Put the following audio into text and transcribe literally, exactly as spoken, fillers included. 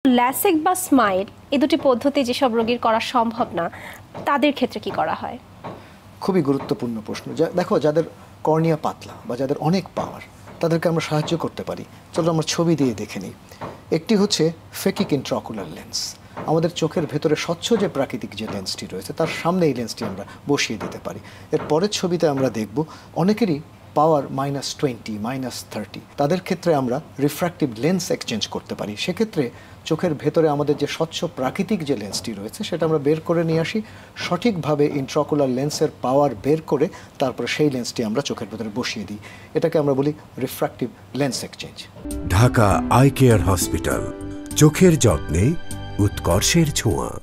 LASIK বা smile এই দুটি পদ্ধতি যেসব রোগীর করা সম্ভব না তাদের ক্ষেত্রে কি করা হয়? খুবই গুরুত্বপূর্ণ প্রশ্ন। দেখো, যাদের কর্নিয়া পাতলা বা যাদের অনেক পাওয়ার, তাদেরকে আমরা সাহায্য করতে পারি। চলো আমরা ছবি দিয়ে দেখে নিই। একটি হচ্ছে ফেকিক ইন্ট্রাকুলার লেন্স। আমাদের চোখের ভেতরে স্বচ্ছ যে প্রাকৃতিক যে লেন্সটি রয়েছে তার সামনে এই লেন্সটি আমরা বসিয়ে দিতে পারি। এর পরের ছবিতে আমরা দেখব অনেকেরই power minus twenty minus thirty, তাদের ক্ষেত্রে আমরা রিফ্র্যাক্টিভ লেন্স এক্সচেঞ্জ করতে পারি। সেক্ষেত্রে চোখের ভেতরে আমাদের যে স্বচ্ছ প্রাকৃতিক যে লেন্সটি রয়েছে সেটা আমরা বের করে নিয়ে আসি, সঠিকভাবে ইন্ট্রাকুলার লেন্সের পাওয়ার বের করে তারপরে সেই লেন্সটি আমরা চোখের ভেতরে বসিয়ে দিই। এটাকে আমরা বলি refractive lens exchange. Dhaka eye care hospital, চোখের যত্নে উৎকর্ষের ছোঁয়া।